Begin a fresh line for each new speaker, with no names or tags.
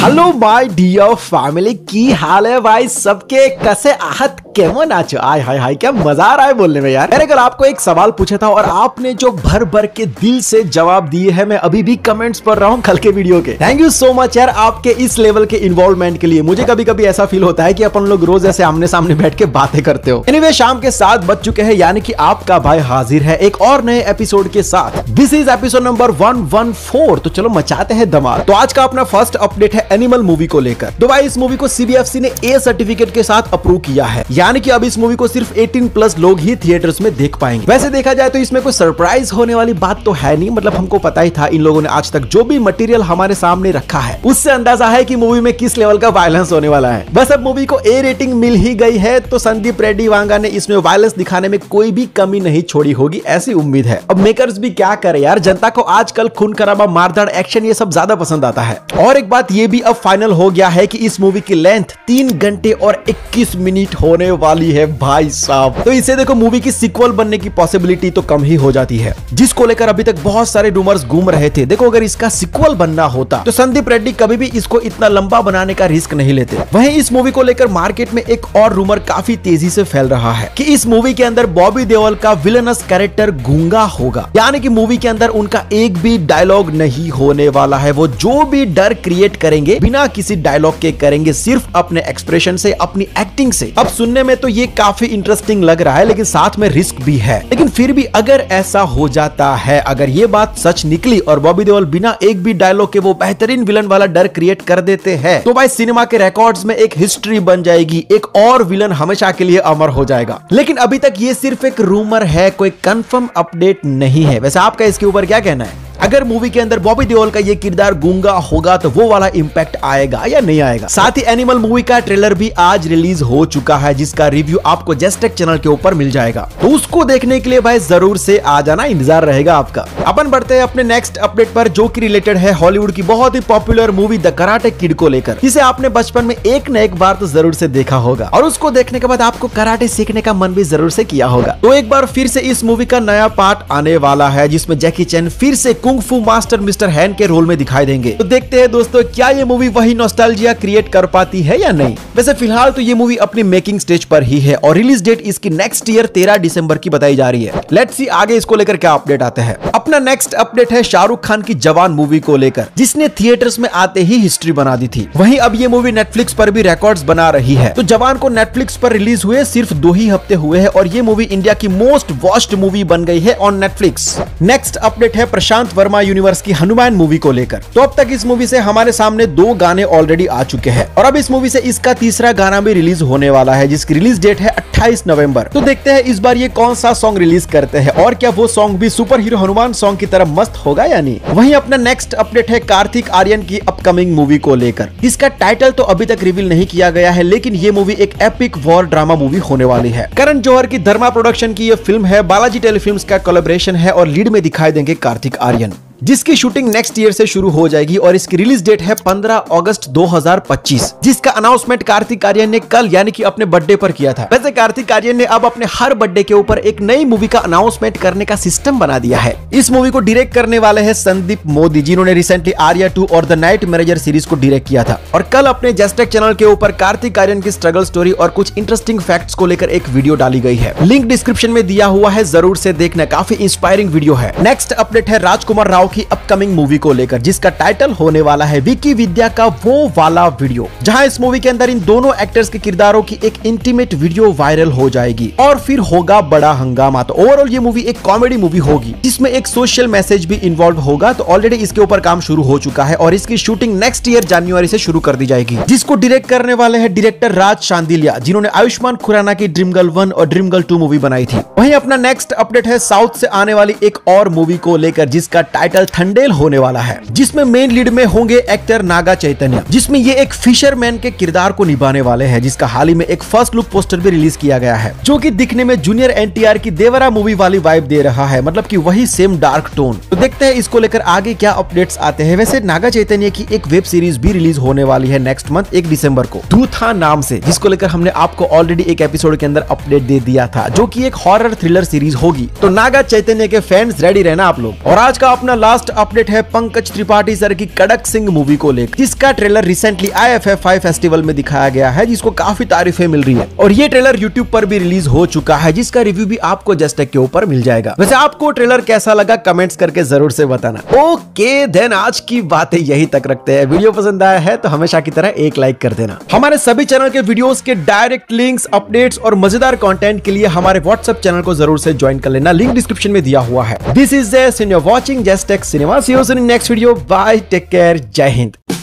Hello my dear family, की हाल है भाई सबके? कैसे आहत केमन आचो? आय हाय हाय, क्या मजा आ रहा है बोलने में यार। मैंने कल आपको एक सवाल पूछा था और आपने जो भर भर के दिल से जवाब दिए हैं, मैं अभी भी कमेंट्स पढ़ रहा हूँ कल के वीडियो के। थैंक यू सो मच यार आपके इस लेवल के इन्वॉल्वमेंट के लिए। मुझे कभी कभी ऐसा फील होता है कि अपन लोग रोज ऐसे आमने सामने बैठ के बातें करते हो। एनीवे, शाम के 7 बज चुके हैं, यानी कि आपका भाई हाजिर है एक और नए एपिसोड के साथ। This is episode number 114। तो चलो मचाते हैं धमाल। तो आज का अपना फर्स्ट अपडेट है एनिमल मूवी को लेकर। तो भाई इस मूवी को सीबीएफसी ने ए सर्टिफिकेट के साथ अप्रूव किया है, यानी कि अब इस मूवी को सिर्फ 18+ लोग ही थिएटर्स में देख पाएंगे। वैसे देखा जाए तो इसमें कोई सरप्राइज होने वाली बात तो है नहीं, मतलब हमको पता ही था। इन लोगों ने आज तक जो भी मटेरियल हमारे सामने रखा है उससे अंदाजा है कि मूवी में किस लेवल का वायलेंस होने वाला है। बस अब मूवी को ए रेटिंग मिल ही गई है तो संदीप रेड्डी वांगा ने इसमें वायलेंस दिखाने में कोई भी कमी नहीं छोड़ी होगी, ऐसी उम्मीद है। अब मेकर्स भी क्या करे यार, जनता को आजकल खून खराबा, मारधाड़, एक्शन ये सब ज्यादा पसंद आता है। और एक बात ये भी अब फाइनल हो गया है कि इस मूवी की लेंथ 3 घंटे और 21 मिनट होने वाली है भाई साहब। तो इसे देखो, मूवी की सीक्वल बनने की पॉसिबिलिटी तो कम ही हो जाती है, जिसको लेकर अभी तक बहुत सारे रूमर्स घूम रहे थे। देखो, अगर इसका सीक्वल बनना होता तो संदीप रेड्डी कभी भी इसको इतना लंबा बनाने का रिस्क नहीं लेते। वहीं इस मूवी को लेकर मार्केट में एक और रूमर काफी तेजी से फैल रहा है कि इस मूवी के अंदर बॉबी देओल का विलनस कैरेक्टर गूंगा होगा, यानी कि मूवी के अंदर उनका एक भी डायलॉग नहीं होने वाला है। वो जो भी डर क्रिएट करेंगे बिना किसी डायलॉग के करेंगे, सिर्फ अपने एक्सप्रेशन से, अपनी एक्टिंग से। अब सुनने में तो ये काफी इंटरेस्टिंग लग रहा है, लेकिन साथ में रिस्क भी है। लेकिन फिर भी अगर ऐसा हो जाता है, अगर ये बात सच निकली और बॉबी देओल बिना एक भी डायलॉग के वो बेहतरीन विलन वाला डर क्रिएट कर देते हैं, तो भाई सिनेमा के रिकॉर्ड्स में एक हिस्ट्री बन जाएगी। एक और विलन हमेशा के लिए अमर हो जाएगा। लेकिन अभी तक ये सिर्फ एक रूमर है, कोई कंफर्म अपडेट नहीं है। वैसे आपका इसके ऊपर क्या कहना है? अगर मूवी के अंदर बॉबी देओल का ये किरदार गूंगा होगा तो वो वाला इंपैक्ट आएगा या नहीं आएगा? साथ ही एनिमल मूवी का ट्रेलर भी आज रिलीज हो चुका है, जिसका रिव्यू आपको जस्टेक चैनल के ऊपर मिल जाएगा। तो उसको देखने के लिए भाई जरूर से आ जाना, इंतजार रहेगा आपका। अपन बढ़ते हैं अपने नेक्स्ट अपडेट पर, जो कि रिलेटेड है हॉलीवुड की बहुत ही popular movie the Karate Kid को लेकर, जिसे आपने बचपन में एक न एक बार तो जरूर से देखा होगा और उसको देखने के बाद आपको कराटे सीखने का मन भी जरूर से किया होगा। तो एक बार फिर से इस मूवी का नया पार्ट आने वाला है, जिसमें जैकी चैन फिर से कुंग फू मास्टर मिस्टर हैन के रोल में दिखाई देंगे। तो देखते हैं दोस्तों, क्या ये मूवी वही नॉस्टैल्जिया क्रिएट कर पाती है या नहीं। वैसे फिलहाल तो ये मूवी अपनी मेकिंग स्टेज पर ही है और रिलीज डेट इसकी नेक्स्ट ईयर 13 दिसंबर की बताई जा रही है। लेट्स सी आगे इसको लेकर क्या अपडेट आते हैं। अपना नेक्स्ट अपडेट है शाहरुख खान की जवान मूवी को लेकर, जिसने थिएटर्स में आते ही हिस्ट्री बना दी थी। वहीं अब ये मूवी नेटफ्लिक्स पर भी रिकॉर्ड्स बना रही है। तो जवान को नेटफ्लिक्स पर रिलीज हुए सिर्फ 2 ही हफ्ते हुए हैं और ये मूवी इंडिया की मोस्ट वॉच्ड मूवी बन गई है ऑन नेटफ्लिक्स। नेक्स्ट अपडेट है प्रशांत वर्मा यूनिवर्स की हनुमान मूवी को लेकर। तो अब तक इस मूवी से हमारे सामने 2 गाने ऑलरेडी आ चुके हैं और अब इस मूवी से इसका तीसरा गाना भी रिलीज होने वाला है, जिसकी रिलीज डेट है 28 नवंबर। तो देखते हैं इस बार ये कौन सा सॉन्ग रिलीज करते हैं और क्या वो सॉन्ग भी सुपर हीरो हनुमान सॉन्ग की तरह मस्त होगा या नहीं। वहीं अपना नेक्स्ट अपडेट है कार्तिक आर्यन की अपकमिंग मूवी को लेकर, जिसका टाइटल तो अभी तक रिवील नहीं किया गया है, लेकिन ये मूवी एक एपिक वॉर ड्रामा मूवी होने वाली है। करण जौहर की धर्मा प्रोडक्शन की ये फिल्म है, बालाजी टेलीफिल्म्स का कोलैबोरेशन है और लीड में दिखाई देंगे कार्तिक आर्यन, जिसकी शूटिंग नेक्स्ट ईयर से शुरू हो जाएगी और इसकी रिलीज डेट है 15 अगस्त 2025, जिसका अनाउंसमेंट कार्तिक आर्यन ने कल यानी कि अपने बर्थडे पर किया था। वैसे कार्तिक आर्यन ने अब अपने हर बर्थडे के ऊपर एक नई मूवी का अनाउंसमेंट करने का सिस्टम बना दिया है। इस मूवी को डायरेक्ट करने वाले हैं संदीप मोदी, जिन्होंने रिसेंटली आर्या 2 और द नाइट मैनेजर सीरीज को डायरेक्ट किया था। और कल अपने जस्टेक चैनल के ऊपर कार्तिक आर्यन की स्ट्रगल स्टोरी और कुछ इंटरेस्टिंग फैक्ट्स को लेकर एक वीडियो डाली गई है। लिंक डिस्क्रिप्शन में दिया हुआ है, जरूर से देखना, काफी इंस्पायरिंग वीडियो है। नेक्स्ट अपडेट है राजकुमार राव की अपकमिंग मूवी को लेकर, जिसका टाइटल होने वाला है विकी विद्या का वो वाला वीडियो, जहां इस मूवी के अंदर इन दोनों एक्टर्स के किरदारों की एक इंटीमेट वीडियो वायरल हो जाएगी और फिर होगा बड़ा हंगामा। तो ओवरऑल ये मूवी एक कॉमेडी मूवी होगी, जिसमें एक सोशल मैसेज भी इन्वॉल्व होगा। तो ऑलरेडी इसके ऊपर काम शुरू हो चुका है और इसकी शूटिंग नेक्स्ट ईयर जनवरी से शुरू कर दी जाएगी, जिसको डायरेक्ट करने वाले हैं डायरेक्टर राज शांडिल्या, जिन्होंने आयुष्मान खुराना की ड्रीम गर्ल 1 और ड्रीम गर्ल 2 मूवी बनाई थी। वहीं अपना नेक्स्ट अपडेट है साउथ से आने वाली एक और मूवी को लेकर, जिसका टाइटल थंडेल होने वाला है, जिसमें मेन लीड में होंगे एक्टर नागा चैतन्य, जिसमें ये एक फिशरमैन के किरदार को निभाने वाले हैं, जिसका हाल ही में एक फर्स्ट लुक पोस्टर भी रिलीज किया गया है, जो कि दिखने में जूनियर एनटीआर की देवरा मूवी वाली वाइब दे रहा है, मतलब कि वही सेम डार्क टोन। तो देखते हैं इसको लेकर आगे क्या अपडेट्स आते हैं। वैसे नागा चैतन्य की एक वेब सीरीज भी रिलीज होने वाली है नेक्स्ट मंथ 1 दिसंबर को, दूथा नाम से, जिसको लेकर हमने आपको ऑलरेडी एक एपिसोड के अंदर अपडेट दे दिया था, जो कि एक हॉरर थ्रिलर सीरीज होगी। तो नागा चैतन्य के फैंस रेडी रहना आप लोग। और आज का अपना लास्ट अपडेट है पंकज त्रिपाठी सर की कड़क सिंह मूवी को लेकर, जिसका ट्रेलर रिसेंटली IFFI फेस्टिवल में दिखाया गया है, जिसको काफी तारीफें मिल रही है और ये ट्रेलर यूट्यूब पर भी रिलीज हो चुका है, जिसका रिव्यू भी आपको जस्ट के ऊपर मिल जाएगा। वैसे आपको ट्रेलर कैसा लगा कमेंट्स करके जरूर से बताना। ओके देन आज की बातें यही तक रखते हैं। वीडियो पसंद आया है तो हमेशा की तरह एक लाइक कर देना। हमारे सभी चैनल के वीडियोस के डायरेक्ट लिंक्स, अपडेट्स और मजेदार कंटेंट के लिए हमारे व्हाट्सएप चैनल को जरूर से ज्वाइन कर लेना, लिंक डिस्क्रिप्शन में दिया हुआ है। This is just and you are watching Just Tech Cinema. See you soon in next video. Bye, take care, जय हिंद।